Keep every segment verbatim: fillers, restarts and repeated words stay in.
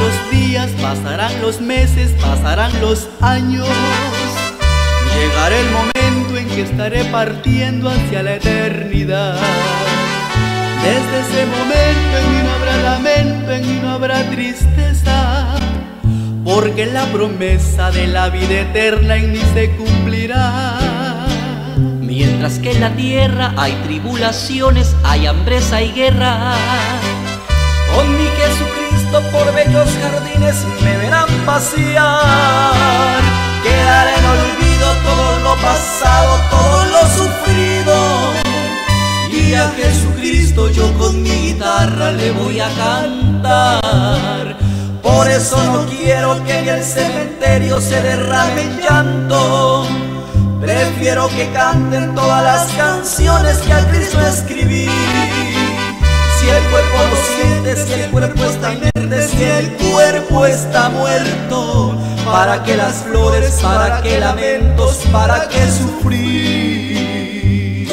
los días, pasarán los meses, pasarán los años. Llegará el momento en que estaré partiendo hacia la eternidad. Desde ese momento en mí no habrá lamento, en mí no habrá tristeza, porque la promesa de la vida eterna en mí se cumplirá. Mientras que en la tierra hay tribulaciones, hay hambreza y guerra, con mi Jesucristo por bellos jardines me verán pasear. Quedará en olvido todo lo pasado, todo lo sufrido, y a Jesucristo yo con mi guitarra le voy a cantar. Por eso no quiero que en el cementerio se derrame llanto, prefiero que canten todas las canciones que a Cristo escribí. Si el cuerpo lo siente, si el cuerpo está inerte, si el cuerpo está muerto, ¿para qué las flores, para qué lamentos, para qué sufrir?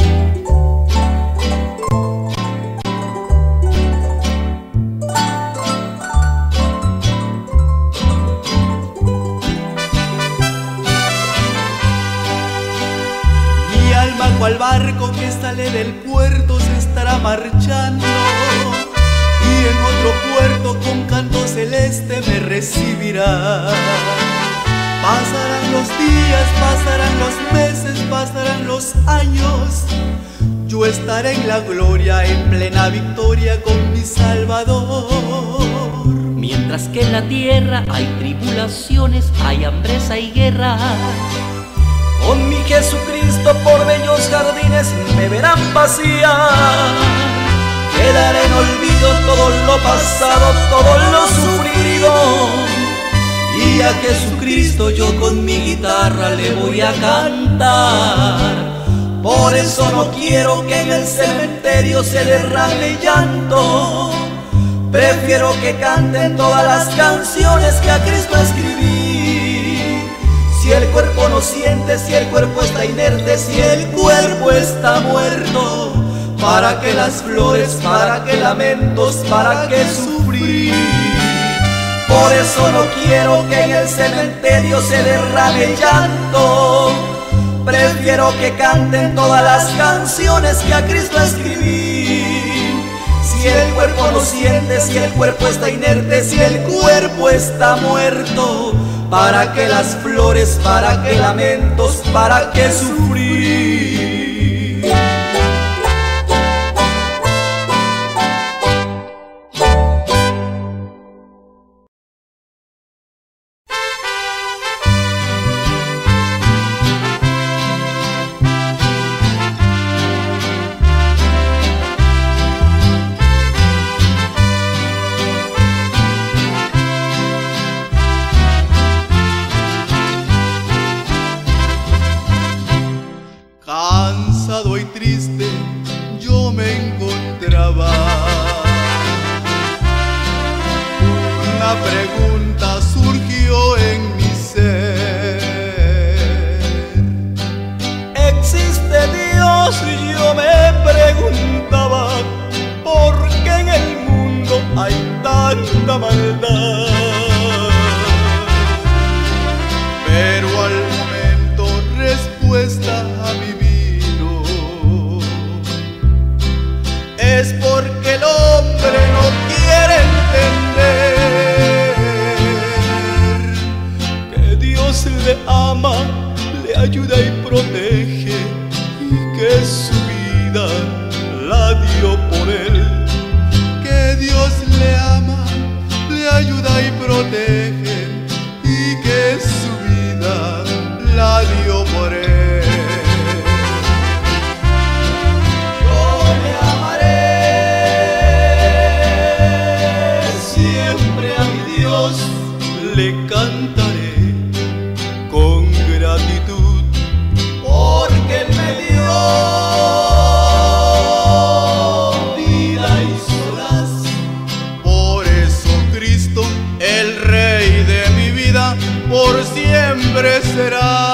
Mi alma cual barco que sale del puerto se estará marchando, y en otro puerto con canto celeste me recibirá. Pasarán los días, pasarán los meses, pasarán los años, yo estaré en la gloria, en plena victoria con mi Salvador. mientras que en la tierra hay tribulaciones, hay hambreza y guerra, con mi Jesucristo por bellos jardines me verán pasear. Quedará en olvido todo lo pasado, todo lo sufrido, y a Jesucristo yo con mi guitarra le voy a cantar. Por eso no quiero que en el cementerio se derrame llanto, prefiero que canten todas las canciones que a Cristo escribí. Si el cuerpo no siente, si el cuerpo está inerte, si el cuerpo está muerto, ¿para qué las flores, para qué lamentos, para qué sufrir? Por eso no quiero que en el cementerio se derrame llanto, prefiero que canten todas las canciones que a Cristo escribí. Si el cuerpo no siente, si el cuerpo está inerte, si el cuerpo está muerto, ¿para qué las flores, para qué lamentos, para qué sufrir? Cansado y triste yo me encontraba. Una pregunta surgió en mi ser. ¿Existe Dios? Yo me preguntaba, ¿por qué en el mundo hay tanta maldad? Pero al momento respuesta a mi es porque el hombre no quiere entender que Dios le ama, le ayuda y protege, y que su vida la dio por él. Que Dios le ama, le ayuda y protege, y que su vida la dio por él. Le cantaré con gratitud, porque Él me dio vida y solas. Por eso Cristo, el Rey de mi vida, por siempre será.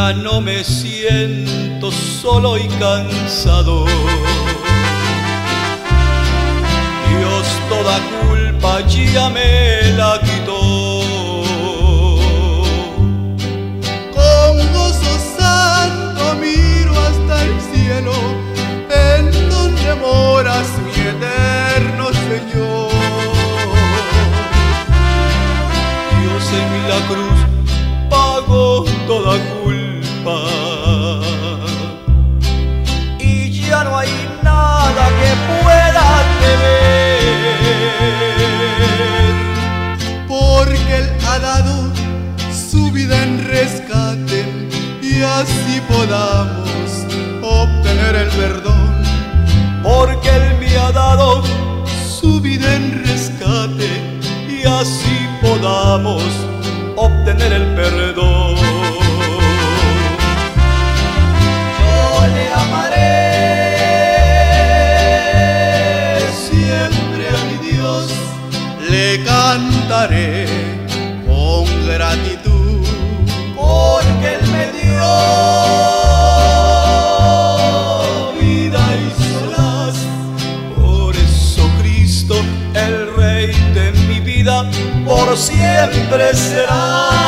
ya no me siento solo y cansado. Dios toda culpa ya me la quitó. Con gozo santo miro hasta el cielo, en donde moras mi eterno Señor. Dios en la cruz pagó toda culpa, y ya no hay nada que pueda temer, porque Él ha dado su vida en rescate, y así podamos obtener el perdón. porque Él me ha dado Su vida en rescate, y así podamos obtener el perdón. Yo le amaré siempre a mi Dios le cantaré con gratitud, porque Él me dio vida y solas. por eso Cristo, el Rey de mi vida, por siempre será.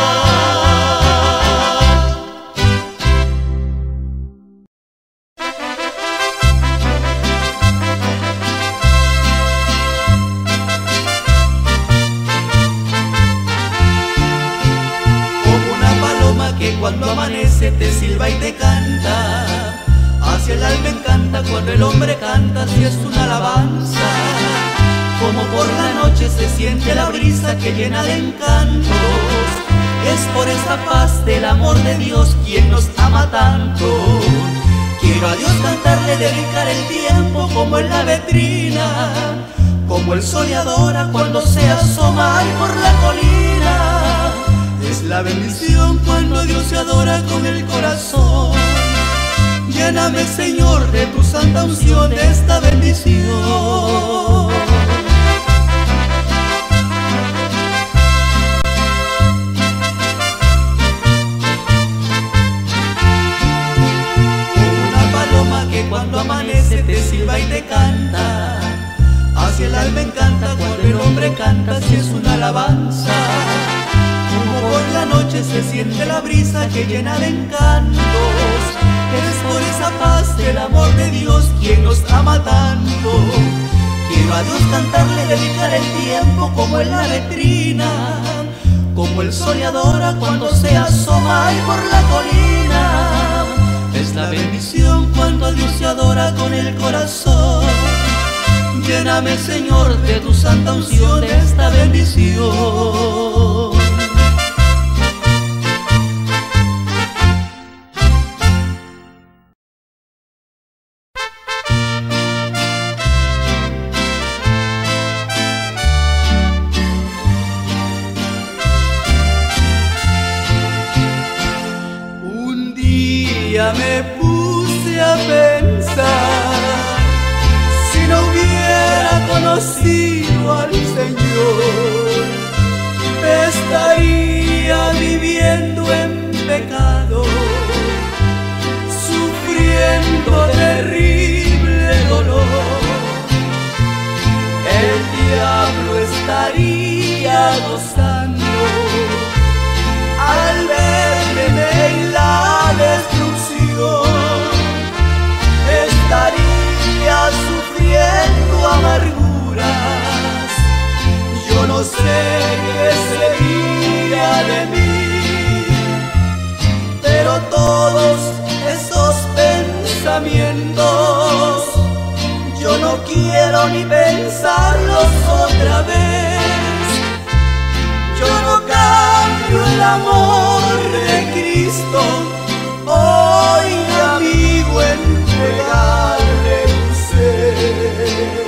Como una paloma que cuando amanece te silba y te canta, hacia el alma encanta cuando el hombre canta, si es una alabanza. Como por la noche se siente la brisa que llena de encantos, es por esa paz del amor de Dios quien nos ama tanto. Quiero a Dios cantarle, dedicar el tiempo como en la vetrina, como el sol le adora cuando se asoma ahí por la colina. Es la bendición cuando Dios se adora con el corazón. Lléname, Señor, de tu santa unción, de esta bendición. Cuando amanece te silba y te canta, hacia el alma encanta cuando el hombre canta, si es una alabanza. Como por la noche se siente la brisa que llena de encantos, es por esa paz del amor de Dios quien nos ama tanto. Quiero a Dios cantarle, dedicar el tiempo como en la letrina, como el sol le adora cuando se asoma ahí por la colina. Es la bendición cuando a Dios se adora con el corazón. Lléname, Señor, de tu santa unción, de esta bendición. Un día me puse a pensar, si no hubiera conocido al Señor, estaría viviendo en pecado, sufriendo terrible dolor. El diablo estaría gozando al verme en la destrucción, estaría sufriendo amarguras. Yo no sé qué sería de mí, pero todos esos pensamientos yo no quiero ni pensarlos otra vez. Yo no cambio el amor de Cristo, hoy amigo, entregarle un ser.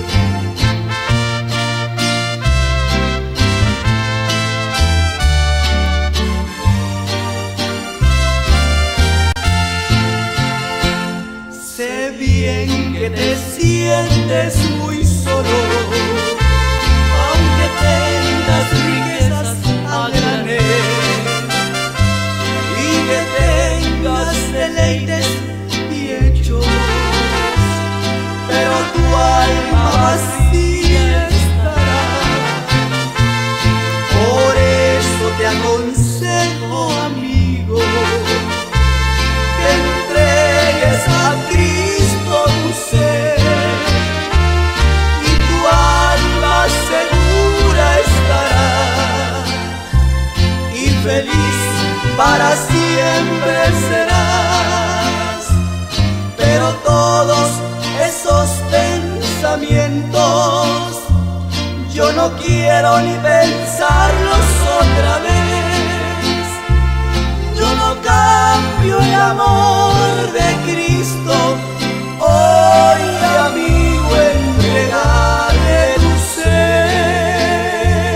Sé bien que te sientes muy solo, aunque tengas riquezas a granel y que tengas no quiero ni pensarlos otra vez. Yo no cambio el amor de Cristo. Hoy, amigo, entregaré tu ser.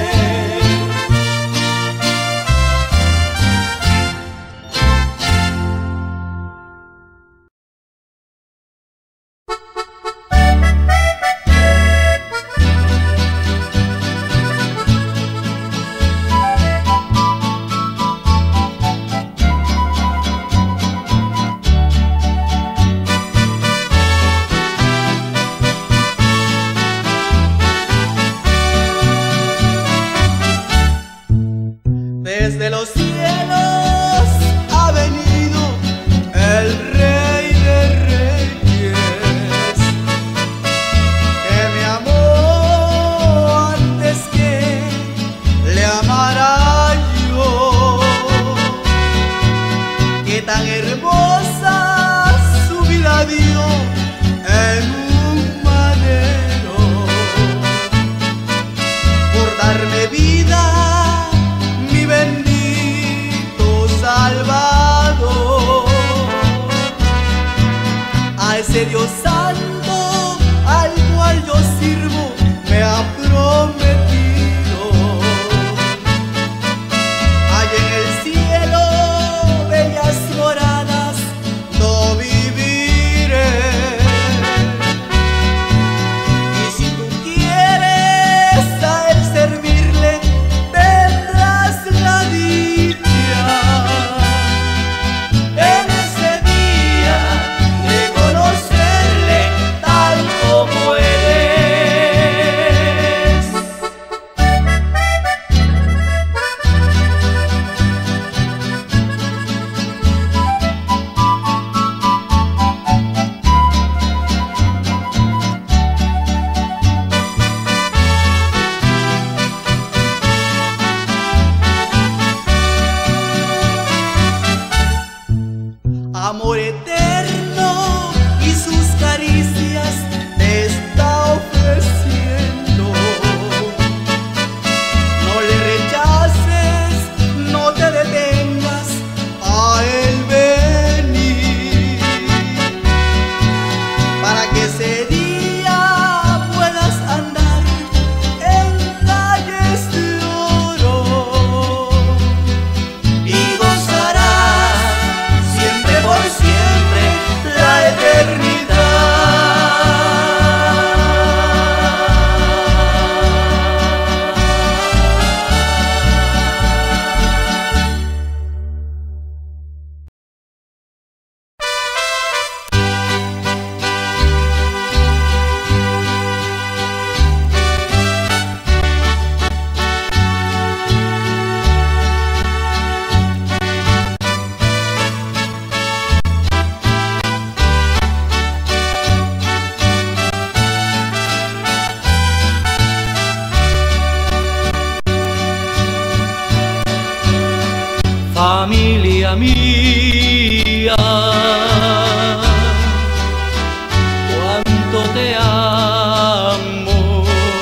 Desde los cielos ha venido el Rey de Reyes, que me amó antes que le amara yo. Que tan hermosa su vida dio en un madero, por darme vida, bendito Salvador. A ese Dios santo al cual yo sirvo me ha prometido, allá en el cielo bellas moradas no viviré. Y si tú quieres a él servirle, la dicha en ese día de conocerle tal como eres. Amor eterno y sus caricias te está ofreciendo. No le rechaces, no te detengas a él venir, para que ese día puedas andar en calles de oro y gozarás por siempre la eternidad. Familia mía, cuánto te amo.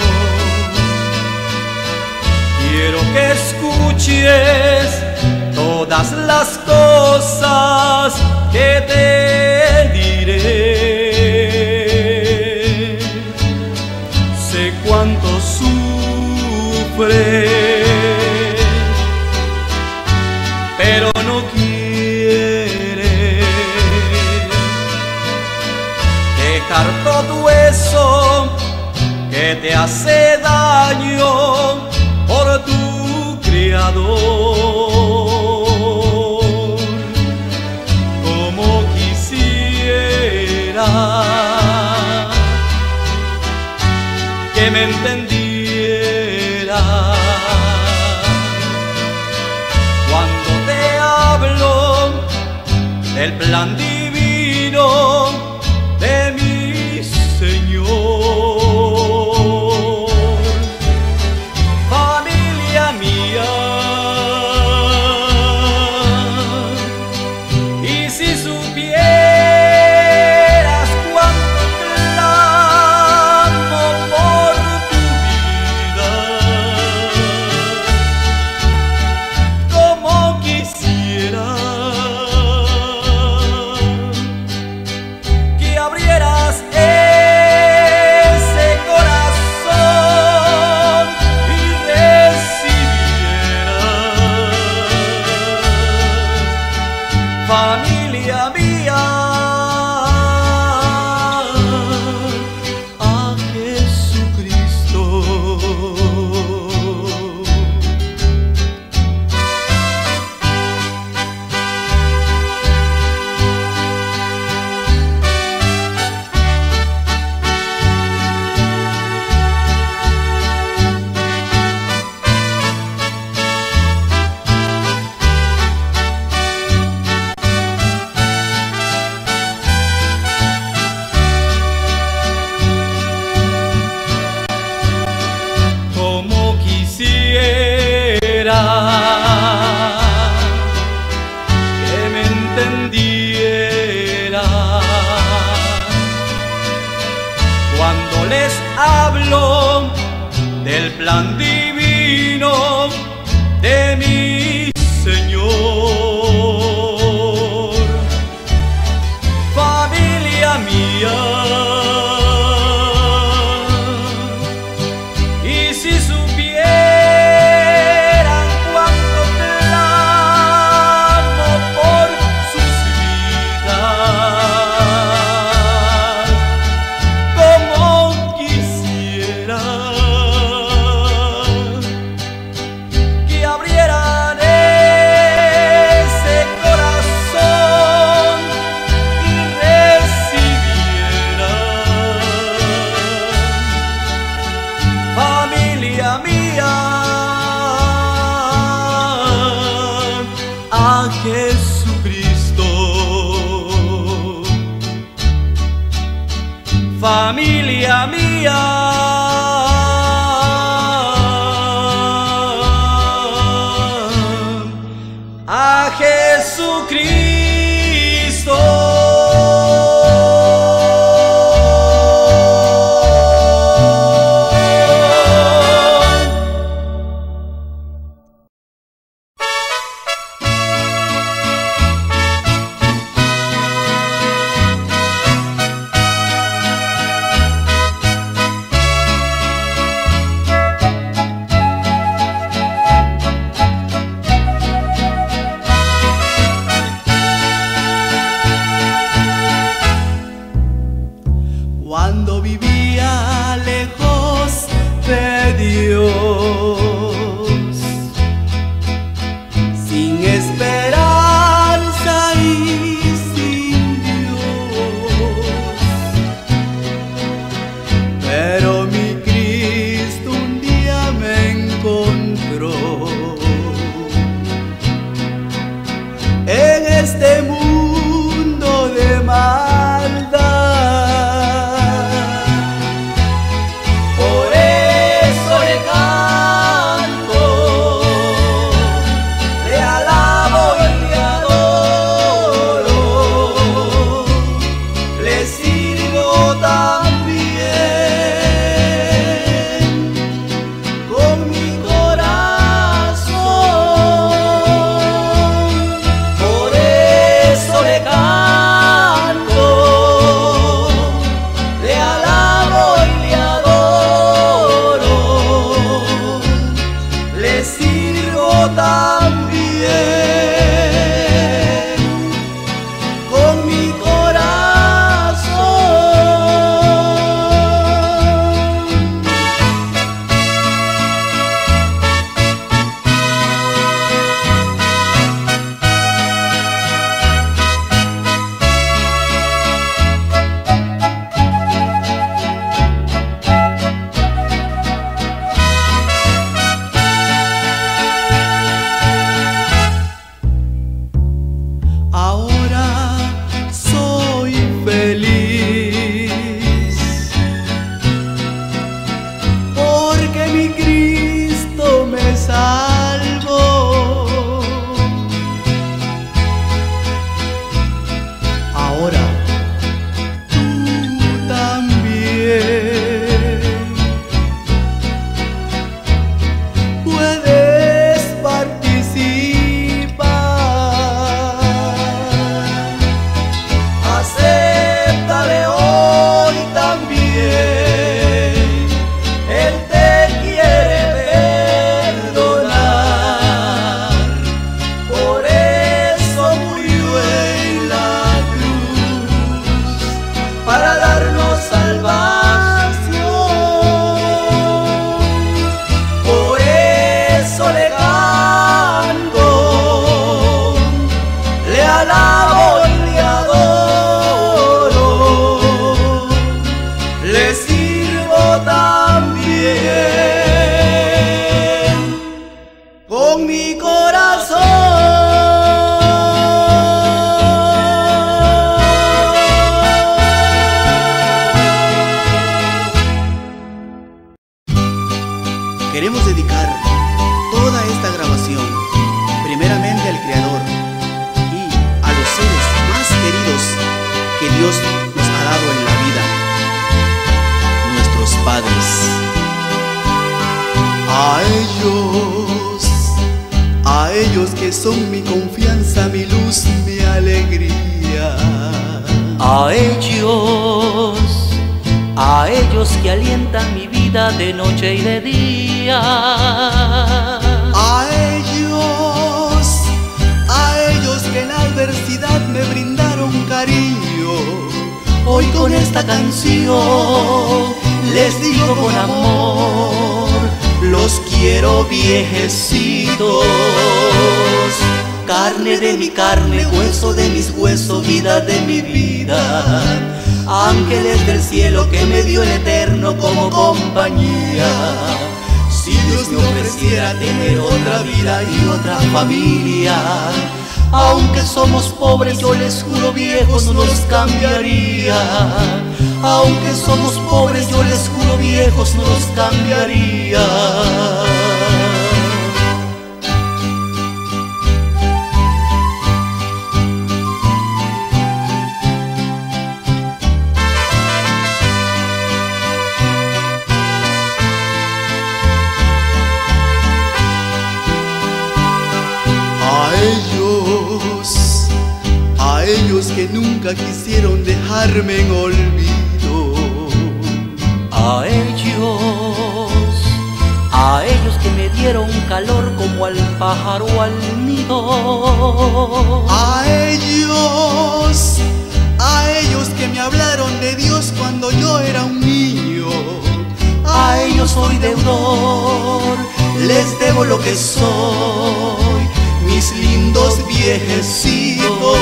Quiero que escuches todas las cosas que te diré. Sé cuánto sufres, pero no quieres dejar todo eso que te hace daño por tu Creador. Como quisiera que me entendiera cuando te hablo del plan divino de mi Señor. Familia mía, y si supieras cuánto clamo por tu vida, plan divino de mi Señor. Familia mía, y si supieran cuánto clamo por sus vidas, como quisiera que abrieran ese corazón y recibieran, familia mía, a Jesucristo. Familia mía, a Jesucristo. son mi confianza, mi luz, mi alegría. A ellos, a ellos que alientan mi vida de noche y de día. A ellos, a ellos que en la adversidad me brindaron cariño. Hoy con esta canción les digo con amor, los quiero viejecitos. Carne de mi carne, hueso de mis huesos, vida de mi vida. Ángeles del cielo que me dio el eterno como compañía. Si Dios me ofreciera tener otra vida y otra familia, aunque somos pobres yo les juro viejos no los cambiaría. Aunque somos pobres yo les juro viejos no los cambiaría. A ellos, a ellos que nunca quisieron dejarme en olvido. A ellos, a ellos que me dieron calor como al pájaro al nido. A ellos, a ellos que me hablaron de Dios cuando yo era un niño. A ellos soy deudor, les debo lo que soy, mis lindos viejecitos.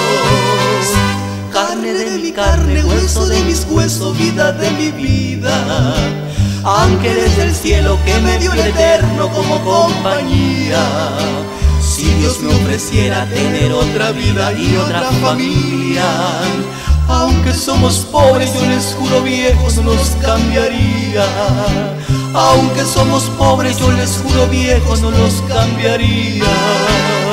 Carne de mi carne, hueso de mis huesos, vida de mi vida. Ángeles del cielo que me dio el eterno como compañía. Si Dios me ofreciera tener otra vida y otra familia, aunque somos pobres yo les juro viejos no los cambiaría. Aunque somos pobres yo les juro viejos no los cambiaría.